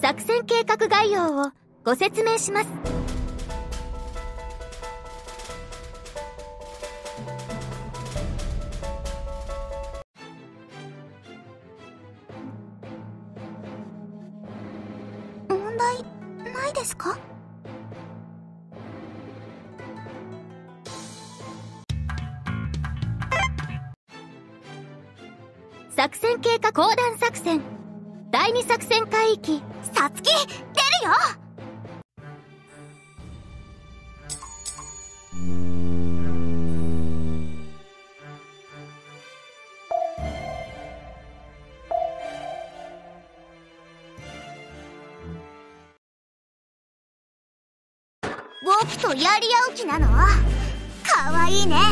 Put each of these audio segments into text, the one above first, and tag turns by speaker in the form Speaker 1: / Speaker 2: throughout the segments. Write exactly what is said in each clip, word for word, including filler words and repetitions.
Speaker 1: 作戦計画概要をご説明します。
Speaker 2: 問題ないですか？
Speaker 1: 作戦計画講談作戦だいに作戦海域。
Speaker 2: さつき、出るよ。僕とやり合う気なの？かわいいね。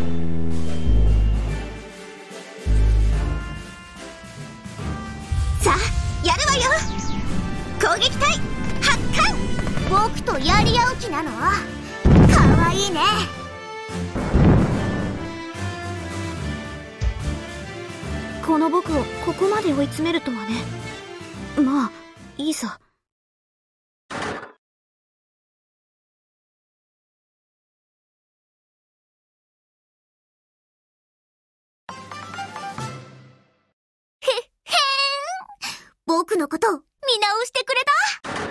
Speaker 2: さあ、やるわよ。攻撃隊発艦。僕とやり合う気なの？かわいいね。
Speaker 3: この僕をここまで追い詰めるとはね。まあいいさ。
Speaker 2: 僕のこと見直してくれた？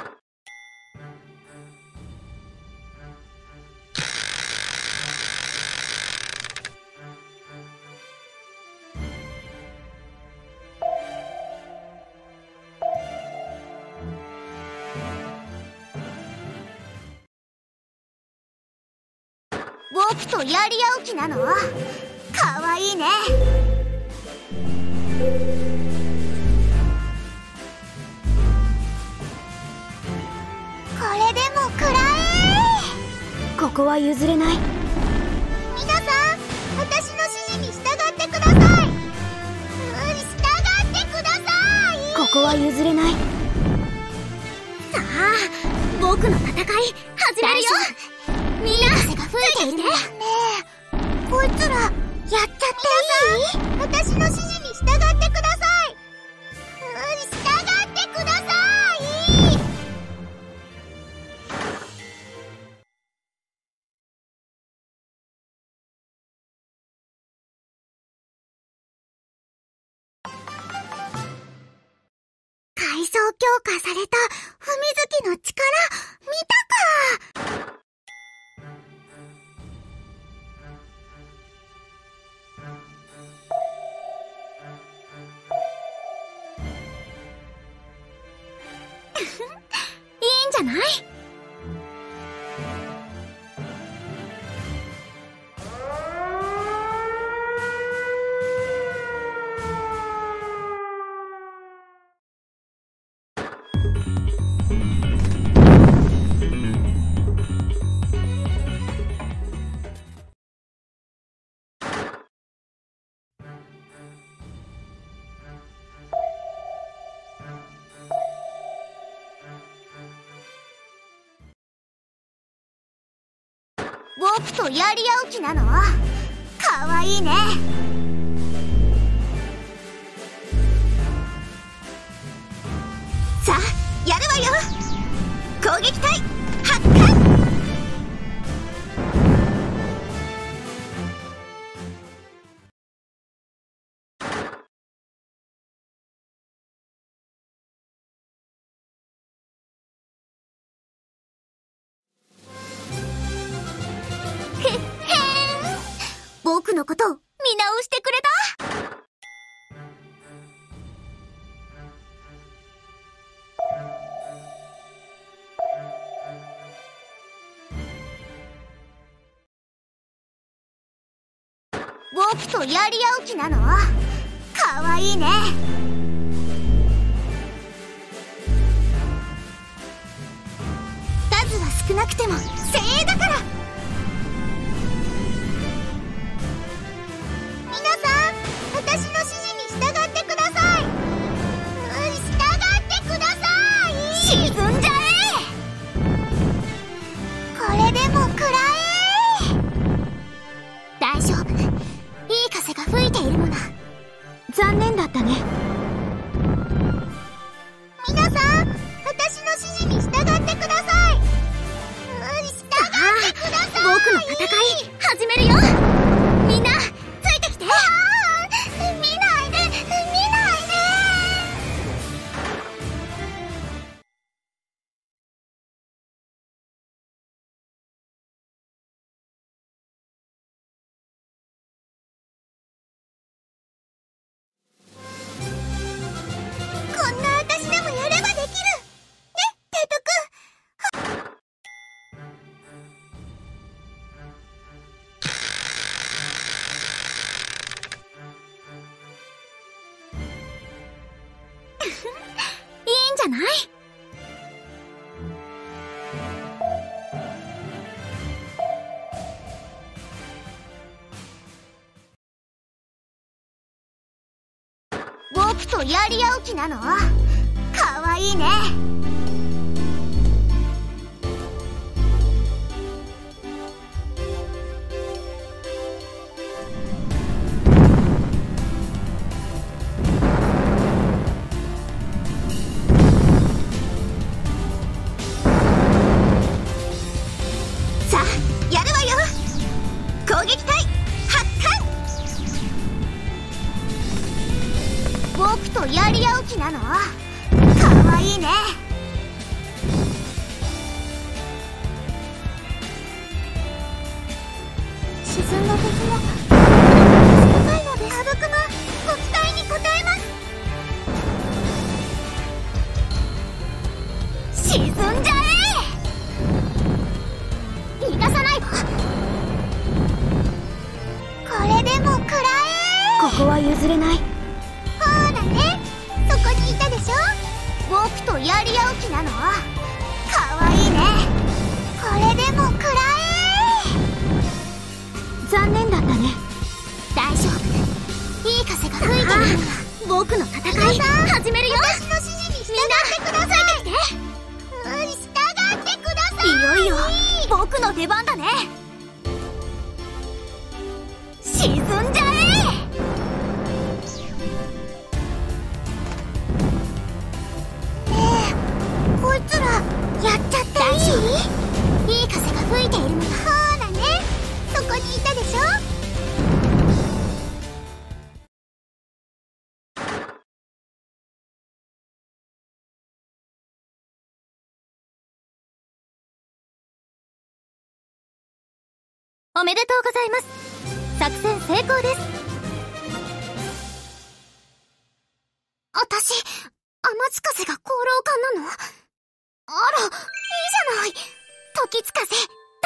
Speaker 2: 僕とやり合う気なの？かわいいね。これでも食らえ。
Speaker 3: ここは譲れない。
Speaker 2: 皆さん、私の指示に従ってください。うん、従ってください。
Speaker 3: ここは譲れない。
Speaker 2: さあ、僕の戦い始めるよ。みんな風が吹いているね。ねえ、こいつらやっちゃっていい？皆さん、私の指示に従ってください。うん、従ってください。階層強化された踏み月の力、見たか。いいんじゃない？僕とやり合う気なの？かわいいね。さあ、やるわよ。攻撃隊発艦。僕のこと見直してくれた？僕とやり合う気なの？かわいいね。数は少なくても精鋭だから。私の指示に従ってください。うん、従ってください。沈んじゃえ。これでも食らえ。大丈夫。いい風が吹いているのだ。
Speaker 3: 残念だったね。
Speaker 2: 皆さん、私戦い始めるよ。みんなついてきて。ああ、見ないで見ないで。こんな私でもやればできるね、提督。いいんじゃない？僕とやり合う気なの？かわいいね。さあ、やるわよ。攻撃隊発艦。僕とやり合う気なの？かわいいね。沈んだ敵も高いので、あぶくまご期待に応えます。沈んじゃえ。逃がさないわ。これでも食らえ。
Speaker 3: ここは譲れない。
Speaker 2: ほらね、そこにいたでしょ。僕とやり合う気なの？かわいいね。これでも食らえ。
Speaker 3: 残念だったね。
Speaker 2: 大丈夫。いい風が吹いてるのよ。僕の戦い始めるよ。私の指示に従ってください。みんなうん、従ってください。いよいよ僕の出番だね。沈んじゃえ。こいつらやっちゃっていい？いい風が吹いているのが。ほらね、そこにいたでしょ。
Speaker 1: おめでとうございます。作戦成功です。
Speaker 2: 私、天地風が功労家なの？あら、いいじゃない。時津風、どう？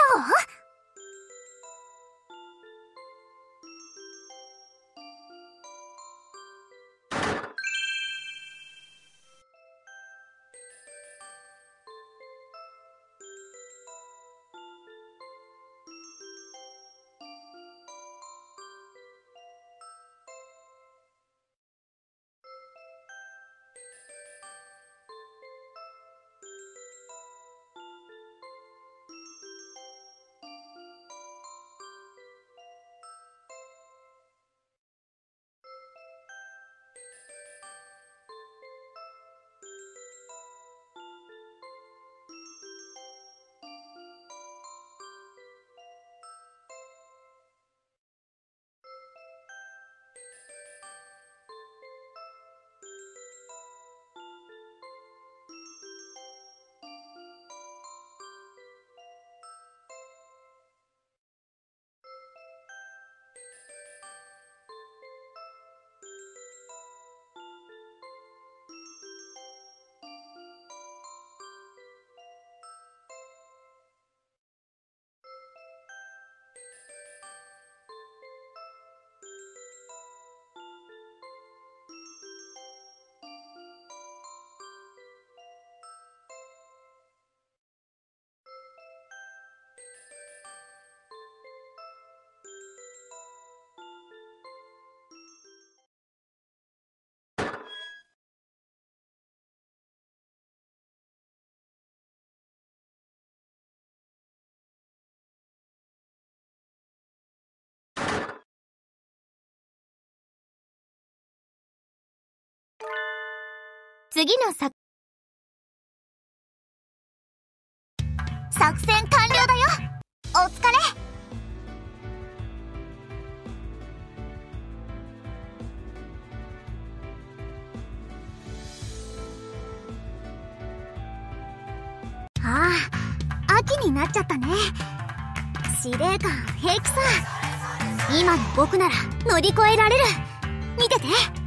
Speaker 1: 次の作
Speaker 2: 作戦完了だよ。お疲れ。 ああ、秋になっちゃったね。司令官平気さ。今の僕なら乗り越えられる。見てて。